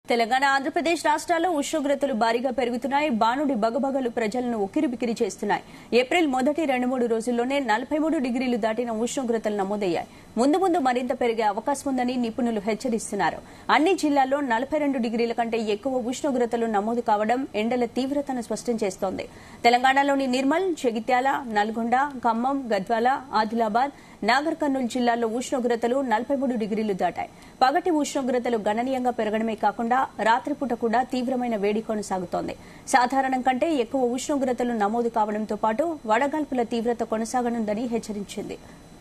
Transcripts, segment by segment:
తెలంగాణ ఆంధ్రప్రదేశ్ రాష్ట్రాల్లో ఉష్ణోగ్రతలు భారీగా పెరుగుతున్నాయి. బానుడి బగబగలు ప్రజలను ఉక్కిరిబిక్కిరి చేస్తున్నాయి. ఏప్రిల్ మొదటి 2-3 రోజుల్లోనే 43 డిగ్రీలు దాటిన ఉష్ణోగ్రతలు నమోదయ్యాయి. ముందు మరింత పెరిగే అవకాశం ఉందని నిపుణులు హెచ్చరిస్తున్నారు. అన్ని జిల్లాల్లో 42 డిగ్రీల కంటే ఎక్కువ ఉష్ణోగ్రతలు నమోదు కావడం ఎండల తీవ్రతను స్పష్టం చేస్తోంది. తెలంగాణలోని నిర్మల్, జగిత్యాల, నల్గొండ, ఖమ్మం, గద్వాల, ఆదిలాబాద్, నాగర్ కర్నూలు జిల్లాల్లో ఉష్ణోగ్రతలు 43 డిగ్రీలు దాటాయి. పగటి ఉష్ణోగ్రతలు గణనీయంగా పెరగడమే కాకుండా రాత్రిపూట కూడా తీవ్రమైన వేడి కొనసాగుతోంది. సాధారణం కంటే ఎక్కువ ఉష్ణోగ్రతలు నమోదు కావడంతో పాటు వడగాల్పుల తీవ్రత కొనసాగనుందని హెచ్చరించింది.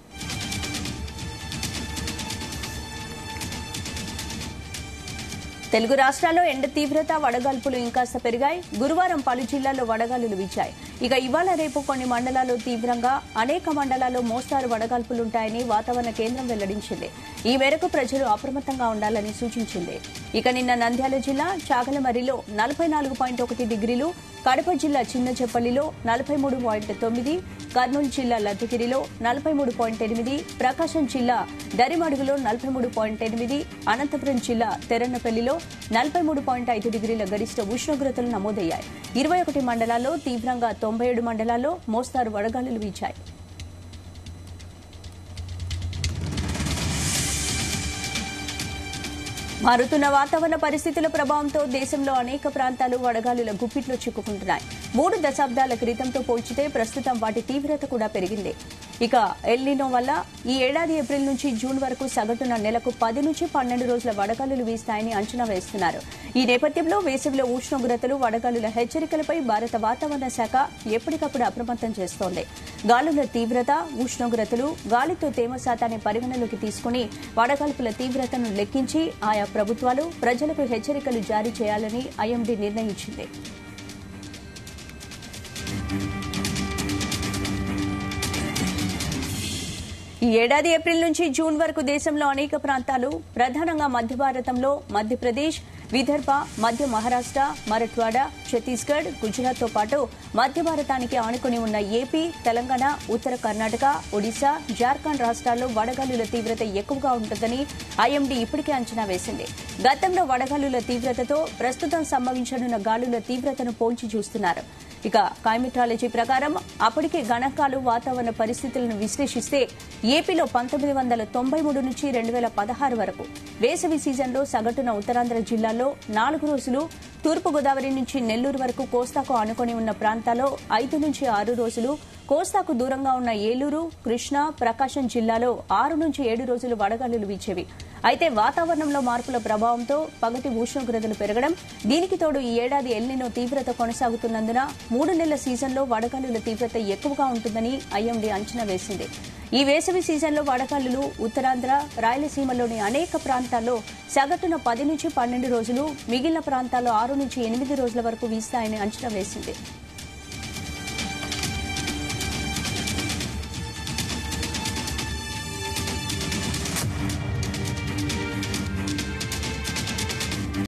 తెలుగు రాష్ట్రాల్లో ఎండ తీవ్రత, వడగాల్పులు ఇంకాస్త పెరిగాయి. గురువారం పలు జిల్లాల్లో వడగాలులు వీచాయి. ఇక ఇవాళ రేపు కొన్ని మండలాల్లో తీవ్రంగా, అనేక మండలాల్లో మోస్తారు వడగాల్పులుంటాయని వాతావరణ కేంద్రం వెల్లడించింది. ఈ మేరకు ప్రజలు అప్రమత్తంగా ఉండాలని సూచించింది. ఇక నిన్న నంద్యాల జిల్లా చాగలమర్రిలో 44.1 డిగ్రీలు, కడప జిల్లా చిన్నచెప్పల్లిలో 43.9, కర్నూలు జిల్లా లద్దగిరిలో 43.8, ప్రకాశం జిల్లా దరిమడుగులో 43.8, అనంతపురం జిల్లా తెరన్నపల్లిలో 43.5 డిగ్రీల గరిష్ట ఉష్ణోగ్రతలు నమోదయ్యాయి. 21 మండలాల్లో తీవ్రంగా, 97 మండలాల్లో మోస్తారు వడగాలులు వీచాయి. మారుతున్న వాతావరణ పరిస్థితుల ప్రభావంతో దేశంలో అనేక ప్రాంతాలు వడగాలుల గుప్పిట్లో చిక్కుకుంటున్నాయి. 3 దశాబ్దాల క్రితంతో పోల్చితే ప్రస్తుతం వాటి తీవ్రత కూడా పెరిగింది. ఇక ఎల్ నినో వల్ల ఈ ఏడాది ఏప్రిల్ నుంచి జూన్ వరకు సగటున నెలకు 10 నుంచి 12 రోజుల వడగాలులు వీస్తాయని అంచనా వేస్తున్నారు. ఈ నేపథ్యంలో వేసవిలో ఉష్ణోగ్రతలు, వడగాలుల హెచ్చరికలపై భారత వాతావరణ శాఖ ఎప్పటికప్పుడు అప్రమత్తం చేస్తోంది. గాలుల తీవ్రత, ఉష్ణోగ్రతలు, గాలితో తేమ శాతాన్ని పరిగణలోకి తీసుకుని వడగాల్పుల తీవ్రతను లెక్కించి ఆయా ప్రభుత్వాలు ప్రజలకు హెచ్చరికలు జారీ చేయాలని ఐఎండీ నిర్ణయించింది. ఈ ఏడాది ఏప్రిల్ నుంచి జూన్ వరకు దేశంలో అనేక ప్రాంతాలు, ప్రధానంగా మధ్య భారతంలో మధ్యప్రదేశ్, విదర్భ, మధ్య మహారాష్ట్ర, మరఠ్వాడ, ఛత్తీస్గఢ్, గుజరాత్తో పాటు మధ్య భారతానికి ఆనుకుని ఉన్న ఏపీ, తెలంగాణ, ఉత్తర కర్ణాటక, ఒడిశా, జార్ఖండ్ రాష్ట్రాల్లో వడగాలుల తీవ్రత ఎక్కువగా ఉంటుందని ఐఎండీ ఇప్పటికే అంచనా వేసింది. గతంలో వడగాలుల తీవ్రతతో ప్రస్తుతం సంభవించనున్న గాలుల తీవ్రతను పోల్చి చూస్తున్నారు. ఇక క్లైమెటాలజీ ప్రకారం అప్పటికే గణాంకాలు, వాతావరణ పరిస్థితులను విశ్లేషిస్తే ఏపీలో 1993 నుంచి 2016 వరకు వేసవి సీజన్లో సగటున ఉత్తరాంధ్ర జిల్లాల్లో 4 రోజులు, తూర్పుగోదావరి నుంచి నెల్లూరు వరకు కోస్తాకు ఆనుకొని ఉన్న ప్రాంతాల్లో 5 నుంచి 6 రోజులు, కోస్తాకు దూరంగా ఉన్న ఏలూరు, కృష్ణా, ప్రకాశం జిల్లాలో 6 నుంచి 7 రోజులు వడగాలులు వీచేవి. అయితే వాతావరణంలో మార్పుల ప్రభావంతో పగటి ఉష్ణోగ్రతలు పెరగడం, దీనికి తోడు ఈ ఏడాది ఎల్ నినో తీవ్రత కొనసాగుతున్నందున 3 నెలల సీజన్లో వడగాలుల తీవ్రత ఎక్కువగా ఉంటుందని ఐఎండీ అంచనా వేసింది. ఈ వేసవి సీజన్లో వడగాలులు ఉత్తరాంధ్ర, రాయలసీమలోని అనేక ప్రాంతాల్లో సగటున 10 నుంచి 12 రోజులు, మిగిలిన ప్రాంతాల్లో 6 నుంచి 8 రోజుల వరకు వీస్తాయని అంచనా వేసింది.